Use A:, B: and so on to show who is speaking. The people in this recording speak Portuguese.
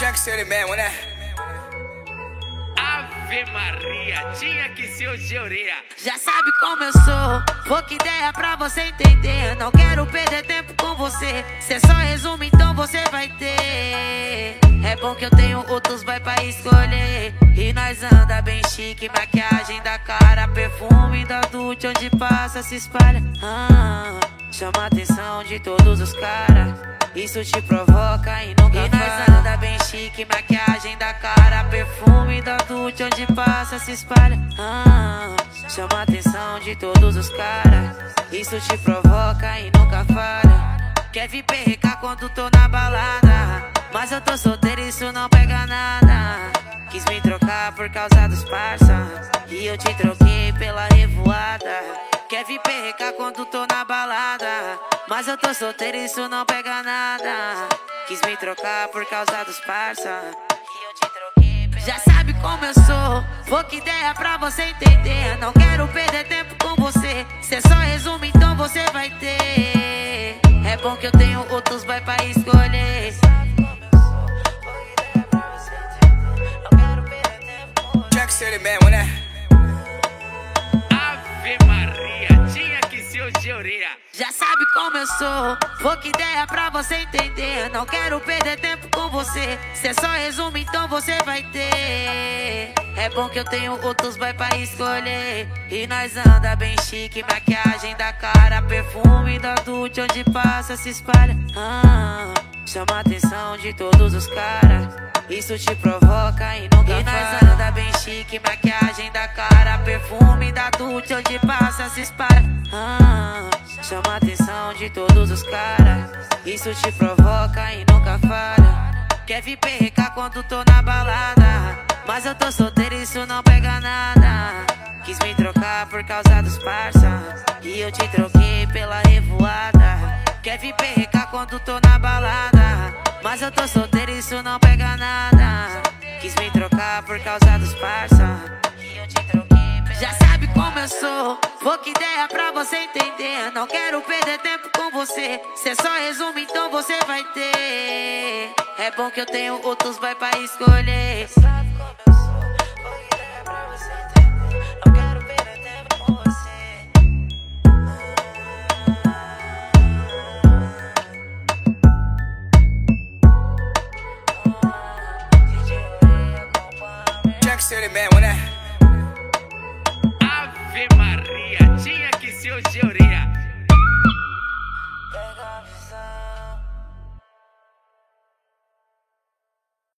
A: Tinha que ser ele mesmo, né?
B: Ave Maria, tinha que ser o Georia.
C: Já sabe como eu sou, pouca ideia pra você entender. Não quero perder tempo com você, cê só resume, então você vai ter. É bom que eu tenho outros vai pra escolher. E nós anda bem chique, maquiagem da cara, perfume da Dulce, onde passa se espalha. Chama a atenção de todos os caras, isso te provoca e nunca. E nós anda bem chique, maquiagem da cara, perfume da Dulce, onde passa se espalha. Chama a atenção de todos os caras, isso te provoca e nunca falha. Quer vir perrecar quando tô na balada, mas eu tô solteiro, isso não pega nada. Quis me trocar por causa dos parça, e eu te troquei pela revoada. Quer vir perrecar quando tô na balada, mas eu tô solteiro, isso não pega nada. Quis me trocar por causa dos parça, e eu te troquei pela... Já sabe como eu sou, pouca ideia pra você entender. Não quero perder tempo com você, cê só resume, então você vai ter. É bom que eu tenho outros vai pra escolher.
A: Tinha que ser ele mesmo, né?
B: Ave Maria, tinha que ser o Georia.
C: Já sabe como eu sou, pouca ideia pra você entender. Não quero perder tempo com você, cê só resume, então você vai ter. É bom que eu tenho outros vai pra escolher. E nós anda bem chique, maquiagem da cara, perfume da Dulce, onde passa se espalha. Chama a atenção de todos os caras, isso te provoca e nunca. E nós anda bem chique, maquiagem da cara, perfume da Dulce, onde passa se espalha. Chama a atenção de todos os caras, isso te provoca e nunca falha. Quer vir perrecar quando tô na balada, mas eu tô solteiro, isso não pega nada. Quis me trocar por causa dos parça, e eu te troquei pela revoada. Quer vir perrecar quando tô na balada, mas eu tô solteiro, isso não pega nada. Quis me trocar por causa dos parça, e eu te troquei pela... Já sabe como eu sou, pouca ideia pra você entender. Não quero perder tempo com você, cê só resume, então você vai ter. É bom que eu tenho outros vai pra escolher. Sabe como eu sou, pouca ideia pra você entender. Não quero perder tempo com você.
A: Tinha que ser ele mesmo, né?
B: Ave Maria, tinha que ser o Georia.
C: Pega a visão.